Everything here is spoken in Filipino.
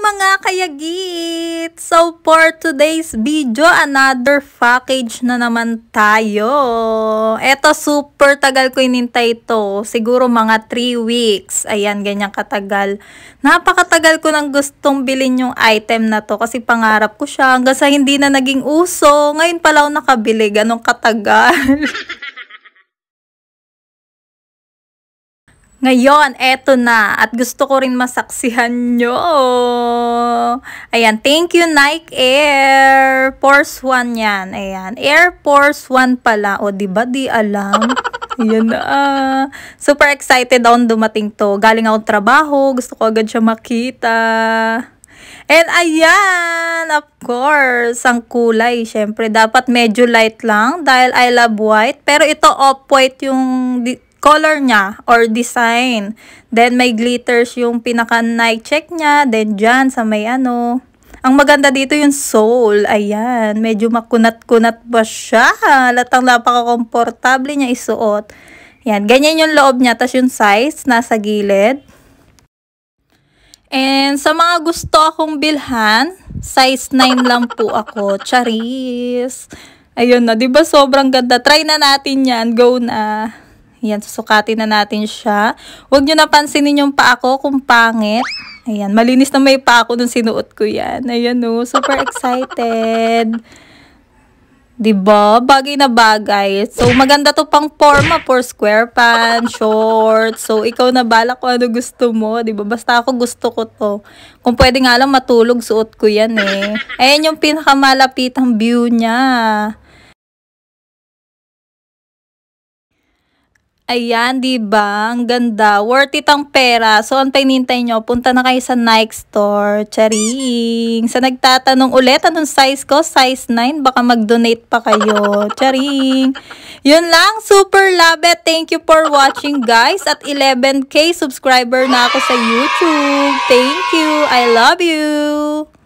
mga kayagit! So for today's video, another package na naman tayo. Eto, super tagal ko inintay ito. Siguro mga 3 weeks. Ayan, ganyan katagal. Napakatagal ko nang gustong bilhin yung item na to kasi pangarap ko siya. Hanggang sa hindi na naging uso. Ngayon pala ako nakabili. Ganong katagal. Ngayon, eto na. At gusto ko rin masaksihan nyo. Ayan, thank you Nike Air Force 1 yan. Ayan, Air Force 1 pala. O, diba di alam? Ayan na. Super excited akong dumating to. Galing akong trabaho. Gusto ko agad siya makita. And ayan, of course, ang kulay. Syempre, dapat medyo light lang dahil I love white. Pero ito off-white yung color niya or design. Then may glitters yung pinaka Nike check niya. Then dyan sa may ano. Ang maganda dito yung sole. Ayan, medyo makunat-kunat ba siya? Halatang napaka-komportable niya isuot. Ayan, ganyan yung loob niya. Tapos yung size nasa gilid. And sa mga gusto akong bilhan, size 9 lang po ako. Charis. Ayun na, 'di ba sobrang ganda? Try na natin 'yan. Go na. Ayan, susukatin na natin siya. Huwag nyo napansinin yung paa ko kung pangit. Ayan, malinis na may paa ko nung sinuot ko yan. Ayan o, super excited. Diba? Bagay na bagay. So, maganda to pang forma for square pants, shorts. So, ikaw na bala kung ano gusto mo. Diba? Basta ako gusto ko to. Kung pwede nga lang matulog, suot ko yan eh. Ayan yung pinakamalapitang view niya. Ayan, diba? Ang ganda. Worth it ang pera. So, ang hinihintay nyo, punta na kayo sa Nike store. Charing! Sa nagtatanong ulit, anong size ko? Size 9. Baka mag-donate pa kayo. Charing! Yun lang. Super love it. Thank you for watching, guys. At 11K subscriber na ako sa YouTube. Thank you. I love you.